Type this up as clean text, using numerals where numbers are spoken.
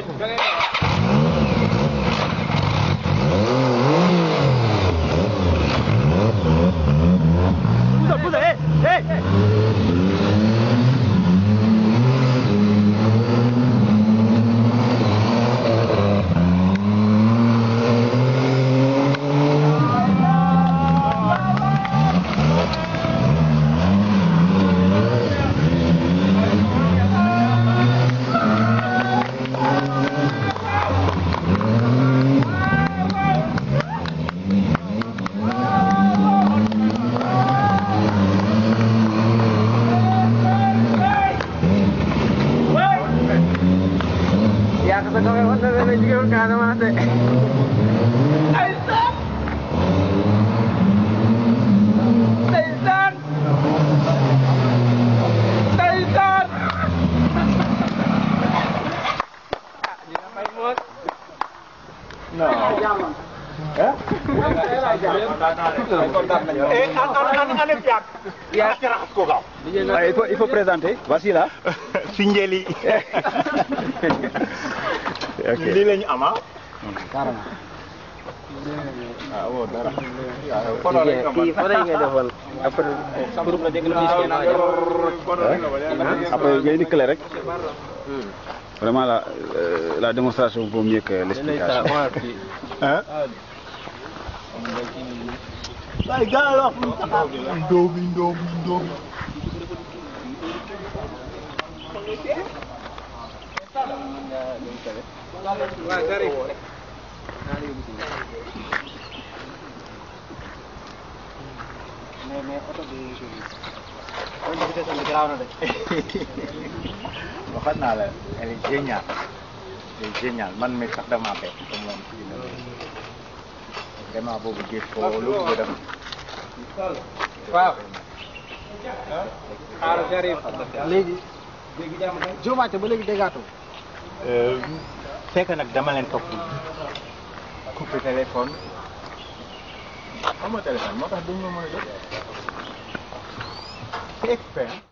Il faut présenter. Voici là. Sinjeli. Lii lañu am ah. waaw dara. kii fan la ñu koy defal après groupe la dégg na après ngay indi clé rek. Vraiment la démonstration vaut mieux que l'explication. Hein? Ay gaa la wax ndoom. Waxat naa la elle est géniale. Elle est géniale man mi sax dama bett moom vraiment boobu gis ko lu ko def. waaw. xaaral jarif léegi. Jomaate ba léegi déggaatoo. fekk nag dama leen topp coupé téléphone. Xam nga téléphone moo tax duñ ma mën a jot. C'est expert.